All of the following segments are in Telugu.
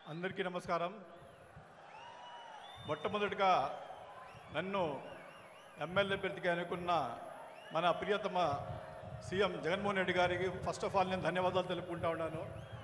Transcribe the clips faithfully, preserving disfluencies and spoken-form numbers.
అందరికీ నమస్కారం. మొట్టమొదటిగా నన్ను ఎమ్మెల్యే అభ్యర్థిగా అనుకున్న మన ప్రియతమ సీఎం జగన్మోహన్ రెడ్డి గారికి ఫస్ట్ ఆఫ్ ఆల్ నేను ధన్యవాదాలు తెలుపుకుంటా ఉన్నాను.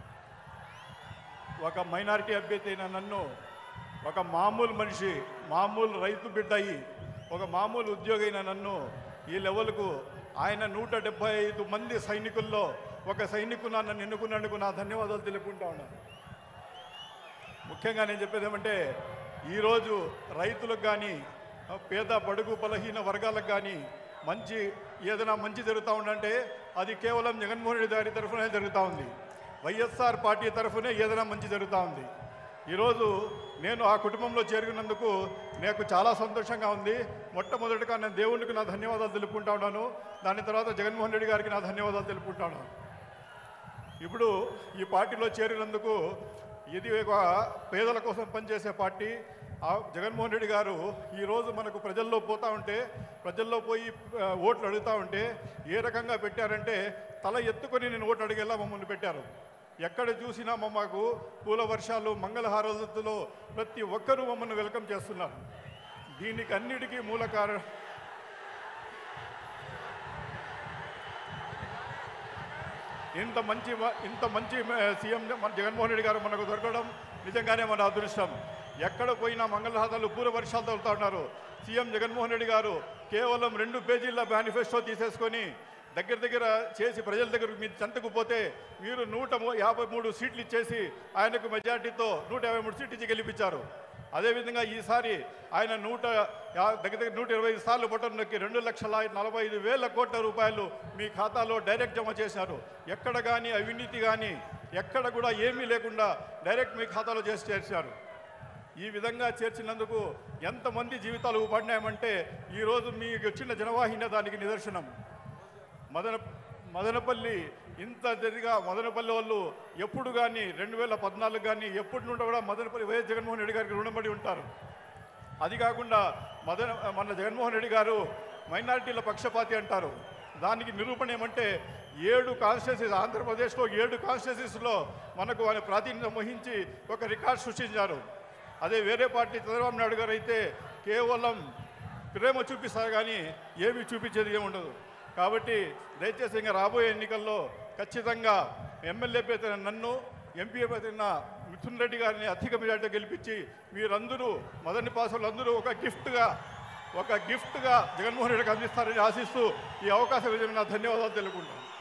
ఒక మైనారిటీ అభ్యర్థి అయిన నన్ను ఒక మామూలు మనిషి, మామూలు రైతు బిడ్డ అయ్యి ఒక మామూలు ఉద్యోగి అయిన నన్ను ఈ లెవెల్కు ఆయన నూట డెబ్బై ఐదు మంది సైనికుల్లో ఒక సైనికుడు నన్ను ఎన్నుకున్నందుకు నా ధన్యవాదాలు తెలుపుకుంటా ఉన్నాను. ముఖ్యంగా నేను చెప్పేది ఏమంటే, ఈరోజు రైతులకు కానీ పేద బడుగు బలహీన వర్గాలకు కానీ మంచి ఏదైనా మంచి జరుగుతూ ఉందంటే అది కేవలం జగన్మోహన్ రెడ్డి గారి తరఫునే జరుగుతూ ఉంది. వైఎస్ఆర్ పార్టీ తరఫునే ఏదైనా మంచి జరుగుతూ ఉంది. ఈరోజు నేను ఆ కుటుంబంలో చేరుకున్నందుకు నాకు చాలా సంతోషంగా ఉంది. మొట్టమొదటిగా నేను దేవునికి నా ధన్యవాదాలు తెలుపుకుంటా ఉన్నాను. దాని తర్వాత జగన్మోహన్ రెడ్డి గారికి నా ధన్యవాదాలు తెలుపుకుంటాను. ఇప్పుడు ఈ పార్టీలో చేరినందుకు ఇది ఒక పేదల కోసం పనిచేసే పార్టీ. జగన్మోహన్ రెడ్డి గారు ఈరోజు మనకు ప్రజల్లో పోతూ ఉంటే, ప్రజల్లో పోయి ఓట్లు అడుగుతూ ఉంటే ఏ రకంగా పెట్టారంటే తల ఎత్తుకొని నేను ఓట్లు అడిగేలా మమ్మల్ని పెట్టారు. ఎక్కడ చూసినా మాకు పూల వర్షాలు, మంగళహారతులో ప్రతి ఒక్కరూ మమ్మల్ని వెల్కమ్ చేస్తున్నారు. దీనికి అన్నిటికీ మూల కారణం ఇంత మంచి ఇంత మంచి సీఎం మన జగన్మోహన్ రెడ్డి గారు మనకు దొరకడం నిజంగానే మన అదృష్టం. ఎక్కడ పోయినా మంగళహారాలు పూల వర్షాలు తగులుతూ ఉన్నారు. సీఎం జగన్మోహన్ రెడ్డి గారు కేవలం రెండు పేజీల మేనిఫెస్టో తీసేసుకొని దగ్గర దగ్గర చేసి ప్రజల దగ్గరకు మీరు చెంతకు పోతే మీరు నూట యాభై మూడు సీట్లు ఇచ్చేసి ఆయనకు మెజార్టీతో నూట యాభై మూడు సీట్లు ఇచ్చి గెలిపించారు. అదేవిధంగా ఈసారి ఆయన నూట దగ్గర దగ్గర నూట ఇరవై ఐదు సార్లు బటన్ నొక్కి రెండు లక్షల నలభై ఐదు వేల కోట్ల రూపాయలు మీ ఖాతాలో డైరెక్ట్ జమ చేశారు. ఎక్కడ కానీ అవినీతి కానీ ఎక్కడ కూడా ఏమీ లేకుండా డైరెక్ట్ మీ ఖాతాలో చేసి చేర్చారు. ఈ విధంగా చేర్చినందుకు ఎంతమంది జీవితాలు పడినాయమంటే ఈరోజు మీకు వచ్చిన జనవాహిన దానికి నిదర్శనం. మదన మదనపల్లి ఇంత జరిగా మదనపల్లి వాళ్ళు ఎప్పుడు కానీ రెండు వేల పద్నాలుగు కానీ ఎప్పటి నుండి కూడా మదనపల్లి వైఎస్ జగన్మోహన్ రెడ్డి గారికి రుణపడి ఉంటారు. అది కాకుండా మదన మన జగన్మోహన్ రెడ్డి గారు మైనారిటీల పక్షపాతి అంటారు. దానికి నిరూపణ ఏమంటే ఏడు కాన్స్టిట్యూన్సీస్, ఆంధ్రప్రదేశ్లో ఏడు కాన్స్టిట్యూన్సీస్లో మనకు ఆయన ప్రాతినిధ్యం వహించి ఒక రికార్డ్ సృష్టించారు. అదే వేరే పార్టీ చంద్రబాబు నాయుడు గారు అయితే కేవలం ప్రేమ చూపిస్తారు కానీ ఏమీ చూపించేది ఏముండదు. కాబట్టి దయచేసి ఇంకా రాబోయే ఎన్నికల్లో ఖచ్చితంగా ఎమ్మెల్యే పేరున నన్ను, ఎంపీ పేరున మిథున్ రెడ్డి గారిని అధిక మెజార్టీతో గెలిపించి మీరందరూ మొదటి పాసులు అందరూ ఒక గిఫ్ట్గా ఒక గిఫ్ట్గా జగన్మోహన్ రెడ్డికి అందిస్తారని ఆశిస్తూ ఈ అవకాశం ఇచ్చిన ధన్యవాదాలు తెలుపుకుంటాను.